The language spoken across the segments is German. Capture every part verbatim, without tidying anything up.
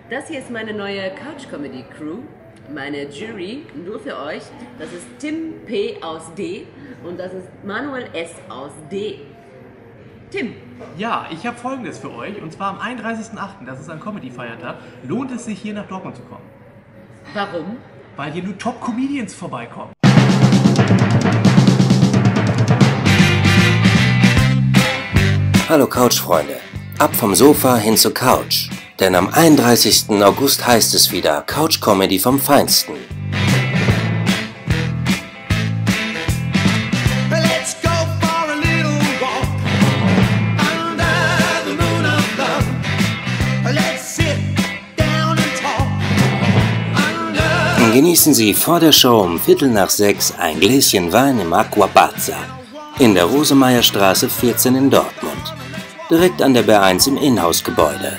Das hier ist meine neue Couch-Comedy-Crew. Meine Jury, nur für euch. Das ist Tim P. aus D. und das ist Manuel S. aus D. Tim. Ja, ich habe Folgendes für euch. Und zwar am einunddreißigsten achten, das ist ein Comedy-Feiertag, lohnt es sich hier nach Dortmund zu kommen. Warum? Weil hier nur Top-Comedians vorbeikommen. Hallo Couch-Freunde, ab vom Sofa hin zur Couch. Denn am einunddreißigsten August heißt es wieder Couch-Comedy vom Feinsten. Genießen Sie vor der Show um Viertel nach sechs ein Gläschen Wein im Aquapazza in der Rosemeierstraße vierzehn in Dortmund, direkt an der B eins im Inhouse-Gebäude.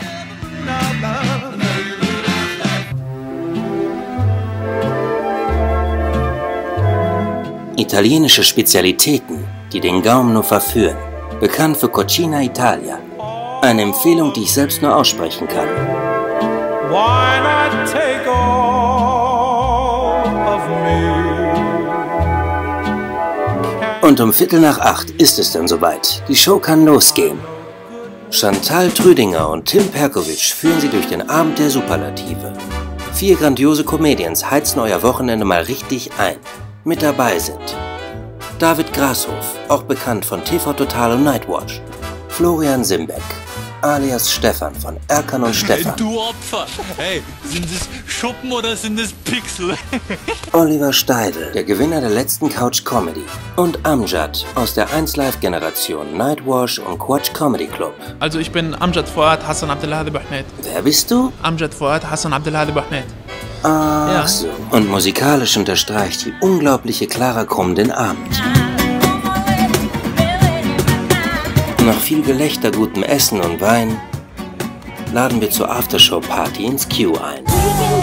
Italienische Spezialitäten, die den Gaumen nur verführen, bekannt für Cucina Italia, eine Empfehlung, die ich selbst nur aussprechen kann. Why not take all of me? Und um Viertel nach acht ist es dann soweit. Die Show kann losgehen. Chantal Trüdinger und Tim Perkovic führen Sie durch den Abend der Superlative. Vier grandiose Comedians heizen euer Wochenende mal richtig ein. Mit dabei sind David Grashof, auch bekannt von T V Total und Nightwatch, Florian Simbeck, alias Stefan von Erkan und Stefan. Hey, du Opfer! Hey, sind das Schuppen oder sind das Pixel? Oliver Steidl, der Gewinner der letzten Couch Comedy. Und Amjad aus der eins Live Generation Nightwash und Quatsch Comedy Club. Also ich bin Amjad Fuad Hassan Abdelhadi Bahmed. Wer bist du? Amjad Fuad Hassan Abdelhadi Bahmed. Ach ja. So. Und musikalisch unterstreicht die unglaubliche Clara Krumm den Abend. Nach viel Gelächter, gutem Essen und Wein laden wir zur Aftershow-Party ins Q ein.